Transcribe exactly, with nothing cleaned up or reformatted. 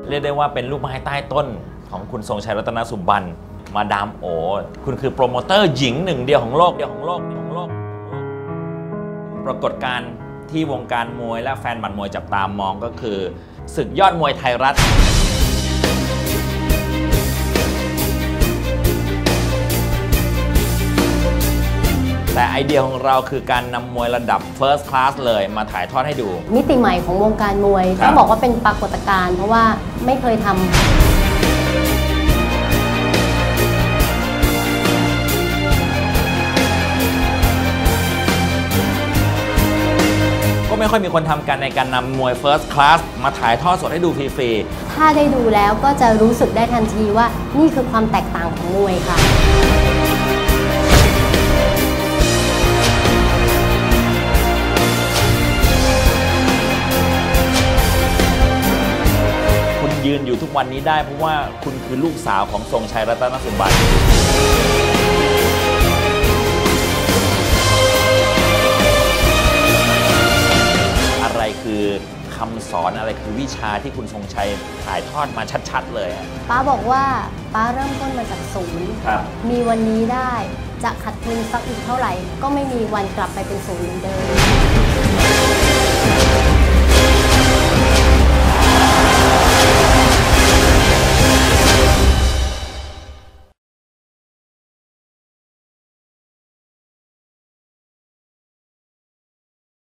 เรียกได้ว่าเป็นลูกไม้ใต้ต้นของคุณทรงชัยรัตนสุบรรณมาดามโอคุณคือโปรโมเตอร์หญิงหนึ่งเดียวของโลกเดียวของโลกของโลกปรากฏการณ์ที่วงการมวยและแฟนหมัดมวยจับตามองก็คือศึกยอดมวยไทยรัฐแต่ไอเดียของเราคือการนำมวยระดับ First Class เลยมาถ่ายทอดให้ดูมิติใหม่ของวงการมวยต้องบอกว่าเป็นปรากฏการณ์เพราะว่าไม่เคยทำก็ไม่ค่อยมีคนทำกันในการนำมวย First Class มาถ่ายทอดสดให้ดูฟรีๆถ้าได้ดูแล้วก็จะรู้สึกได้ทันทีว่านี่คือความแตกต่างของมวยค่ะยืนอยู่ทุกวันนี้ได้เพราะว่าคุณคือลูกสาวของทรงชัยรัตนสุบรรณอะไรคือคำสอนอะไรคือวิชาที่คุณทรงชัยถ่ายทอดมาชัดๆเลยป้าบอกว่าป้าเริ่มต้นมาจากศูนย์มีวันนี้ได้จะขัดทุนสักอีกเท่าไหร่ก็ไม่มีวันกลับไปเป็นศูนย์เหมือนเดิม